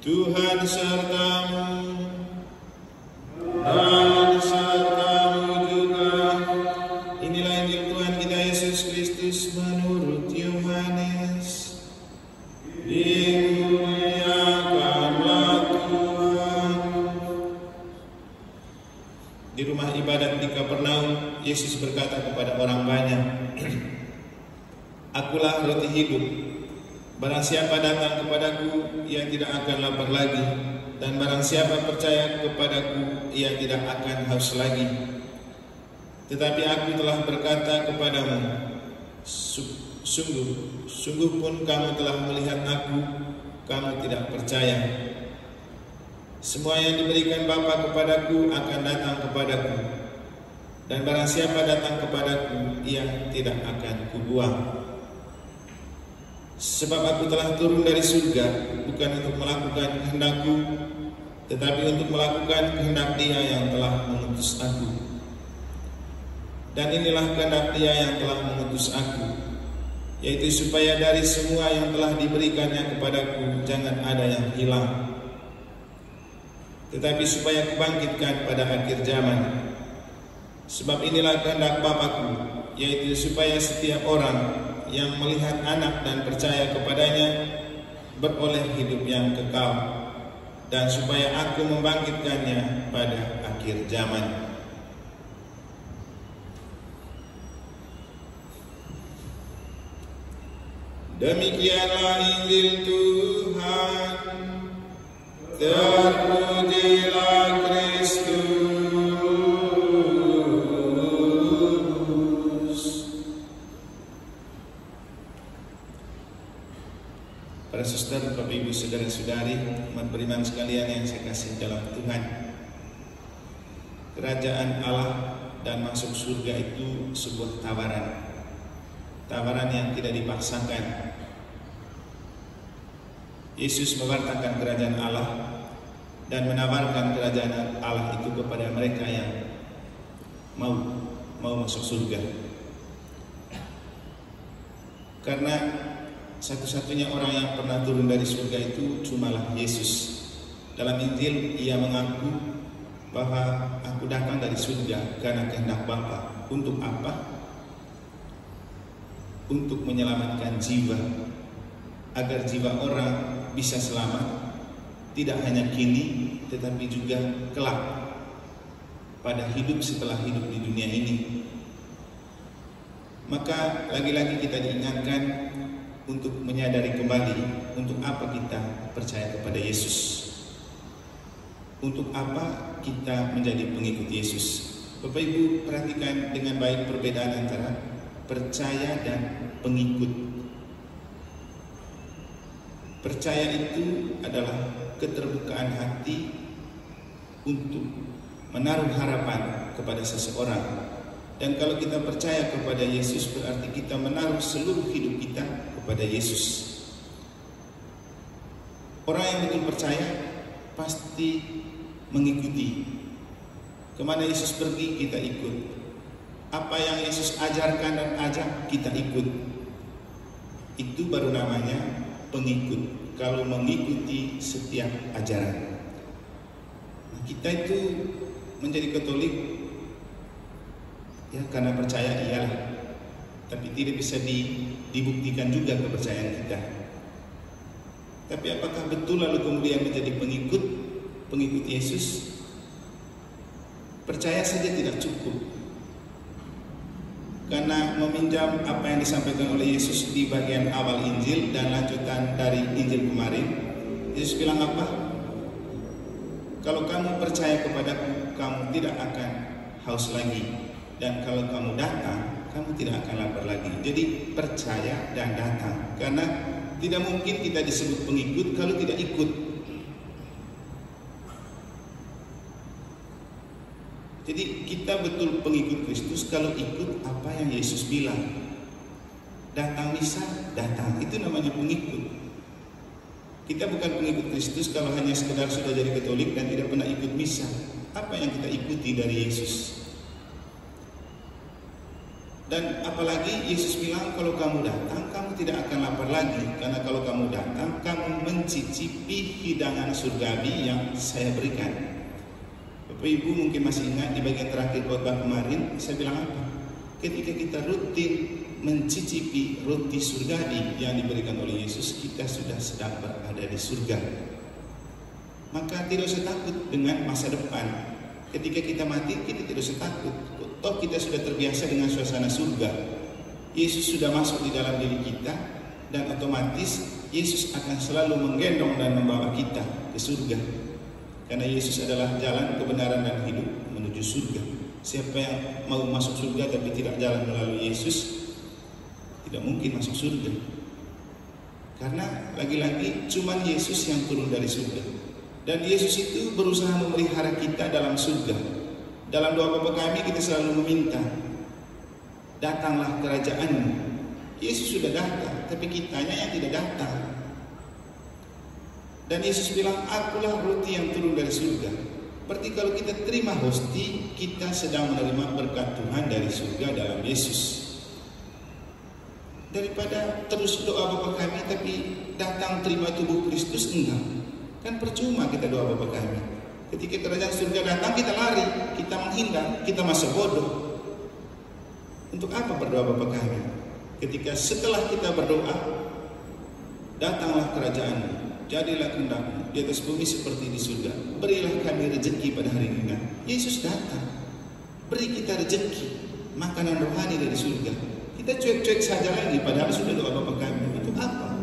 Tuhan sertamu dan sertamu juga. Inilah Injil Tuhan kita Yesus Kristus menurut Yohanes. Dimuliakanlah Tuhan. Di rumah ibadat di Kapernaum, Yesus berkata kepada orang banyak, "Akulah roti hidup. Barang siapa datang kepadaku, ia tidak akan lapar lagi, dan barang siapa percaya kepadaku, ia tidak akan haus lagi. Tetapi aku telah berkata kepadamu, sungguh pun kamu telah melihat aku, kamu tidak percaya. Semua yang diberikan Bapa kepadaku akan datang kepadaku, dan barang siapa datang kepadaku, ia tidak akan kubuang. Sebab aku telah turun dari surga, bukan untuk melakukan kehendakku, tetapi untuk melakukan kehendak Dia yang telah mengutus aku. Dan inilah kehendak Dia yang telah mengutus aku, yaitu supaya dari semua yang telah diberikannya kepadaku jangan ada yang hilang, tetapi supaya kubangkitkan pada akhir zaman. Sebab inilah kehendak Bapa-Ku, yaitu supaya setiap orang yang melihat Anak dan percaya kepadanya beroleh hidup yang kekal, dan supaya Aku membangkitkannya pada akhir zaman." Demikianlah Injil Tuhan. Terpujilah Kristus. Para suster, Bapak Ibu, saudara-saudari, umat beriman sekalian yang saya kasih dalam Tuhan, kerajaan Allah dan masuk surga itu sebuah tawaran yang tidak dipaksakan. Yesus mewartakan kerajaan Allah dan menawarkan kerajaan Allah itu kepada mereka yang mau masuk surga. Karena satu-satunya orang yang pernah turun dari surga itu cumalah Yesus. Dalam Injil Ia mengaku bahwa Aku datang dari surga karena kehendak Bapa. Untuk apa? Untuk menyelamatkan jiwa, agar jiwa orang bisa selamat, tidak hanya kini tetapi juga kelak pada hidup setelah hidup di dunia ini. Maka lagi-lagi kita diingatkan untuk menyadari kembali untuk apa kita percaya kepada Yesus, untuk apa kita menjadi pengikut Yesus. Bapak Ibu, perhatikan dengan baik perbedaan antara percaya dan pengikut. Percaya itu adalah keterbukaan hati untuk menaruh harapan kepada seseorang. Dan kalau kita percaya kepada Yesus, berarti kita menaruh seluruh hidup kita kepada Yesus. Orang yang betul percaya pasti mengikuti. Kemana Yesus pergi, kita ikut. Apa yang Yesus ajarkan dan ajak, kita ikut. Itu baru namanya pengikut. Kalau mengikuti setiap ajaran. Kita itu menjadi Katolik ya karena percaya iyalah, tapi tidak bisa dibuktikan juga kepercayaan kita. Tapi apakah betul lalu kemudian menjadi pengikut Yesus? Percaya saja tidak cukup, karena meminjam apa yang disampaikan oleh Yesus di bagian awal Injil dan lanjutan dari Injil kemarin. Yesus bilang apa? Kalau kamu percaya kepadaku, kamu tidak akan haus lagi. Dan kalau kamu datang, kamu tidak akan lapar lagi. Jadi percaya dan datang. Karena tidak mungkin kita disebut pengikut kalau tidak ikut. Jadi kita betul pengikut Kristus kalau ikut apa yang Yesus bilang. Datang misa, datang. Itu namanya pengikut. Kita bukan pengikut Kristus kalau hanya sekedar sudah jadi Katolik dan tidak pernah ikut misa. Apa yang kita ikuti dari Yesus? Dan apalagi Yesus bilang kalau kamu datang, kamu tidak akan lapar lagi. Karena kalau kamu datang, kamu mencicipi hidangan surgawi yang saya berikan. Bapak Ibu mungkin masih ingat di bagian terakhir khotbah kemarin, saya bilang apa? Ketika kita rutin mencicipi roti surgawi yang diberikan oleh Yesus, kita sudah sedang berada di surga. Maka tidak usah takut dengan masa depan. Ketika kita mati, kita tidak usah takut. Toh kita sudah terbiasa dengan suasana surga. Yesus sudah masuk di dalam diri kita, dan otomatis Yesus akan selalu menggendong dan membawa kita ke surga. Karena Yesus adalah jalan, kebenaran, dan hidup menuju surga. Siapa yang mau masuk surga tapi tidak jalan melalui Yesus, tidak mungkin masuk surga. Karena lagi-lagi cuman Yesus yang turun dari surga. Dan Yesus itu berusaha memelihara kita dalam surga. Dalam doa Bapa Kami kita selalu meminta, datanglah kerajaan-Mu. Yesus sudah datang, tapi kitanya yang tidak datang. Dan Yesus bilang, akulah roti yang turun dari surga. Berarti kalau kita terima hosti, kita sedang menerima berkat Tuhan dari surga dalam Yesus. Daripada terus doa Bapa Kami tapi datang terima tubuh Kristus, enggak. Kan percuma kita doa Bapa Kami. Ketika kerajaan surga datang, kita lari, kita menghindar, kita masa bodoh. Untuk apa berdoa Bapa Kami? Ketika setelah kita berdoa, datanglah kerajaan-Mu, jadilah kehendak-Mu di atas bumi seperti di surga. Berilah kami rezeki pada hari ini. Yesus datang, beri kita rezeki, makanan rohani dari surga. Kita cuek-cuek saja lagi, padahal sudah doa Bapa Kami. Untuk apa?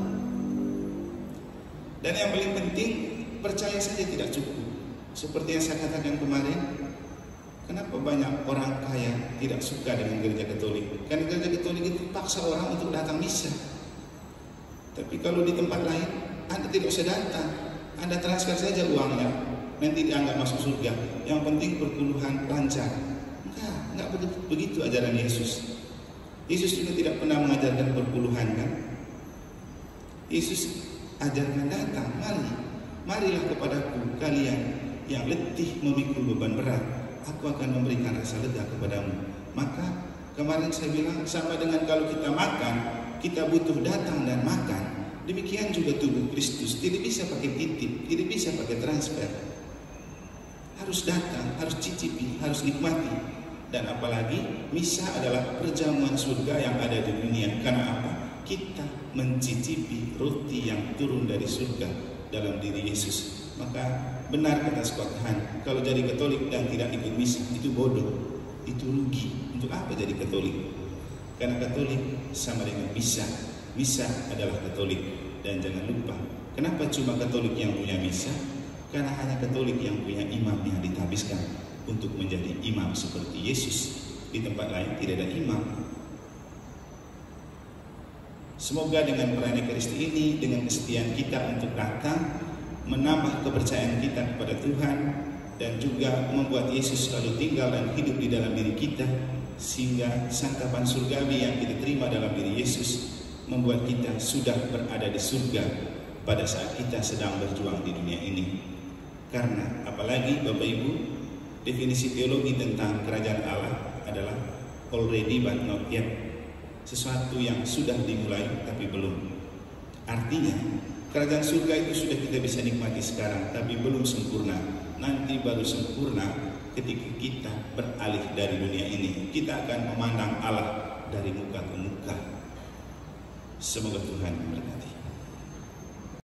Dan yang paling penting, percaya saja tidak cukup. Seperti yang saya katakan kemarin, kenapa banyak orang kaya tidak suka dengan gereja Katolik? Karena gereja Katolik itu paksa orang untuk datang misa. Tapi kalau di tempat lain, Anda tidak usah datang, Anda transfer saja uangnya, nanti dianggap masuk surga. Yang penting perpuluhan lancar. Enggak begitu ajaran Yesus. Yesus juga tidak pernah mengajarkan perpuluhan, kan? Yesus ajarkan datang, marilah kepadaku kalian yang letih memikul beban berat, aku akan memberikan rasa lega kepadamu. Maka kemarin saya bilang sama dengan kalau kita makan, kita butuh datang dan makan. Demikian juga tubuh Kristus, tidak bisa pakai titip, tidak bisa pakai transfer. Harus datang, harus cicipi, harus nikmati. Dan apalagi misa adalah perjamuan surga yang ada di dunia. Karena apa? Kita mencicipi roti yang turun dari surga dalam diri Yesus. Maka benar kata Tuhan, kalau jadi Katolik dan tidak ikut misa itu bodoh, itu rugi. Untuk apa jadi Katolik? Karena Katolik sama dengan misa. Misa adalah Katolik. Dan jangan lupa, kenapa cuma Katolik yang punya misa? Karena hanya Katolik yang punya imam yang ditabiskan untuk menjadi imam seperti Yesus. Di tempat lain tidak ada imam. Semoga dengan perayaan Ekaristi ini, dengan kesetiaan kita untuk datang, menambah kepercayaan kita kepada Tuhan, dan juga membuat Yesus selalu tinggal dan hidup di dalam diri kita, sehingga santapan surgawi yang kita terima dalam diri Yesus membuat kita sudah berada di surga pada saat kita sedang berjuang di dunia ini. Karena apalagi Bapak Ibu, definisi teologi tentang kerajaan Allah adalah already but not yet. Sesuatu yang sudah dimulai tapi belum. Artinya kerajaan surga itu sudah kita bisa nikmati sekarang, tapi belum sempurna. Nanti baru sempurna ketika kita beralih dari dunia ini. Kita akan memandang Allah dari muka ke muka. Semoga Tuhan memberkati.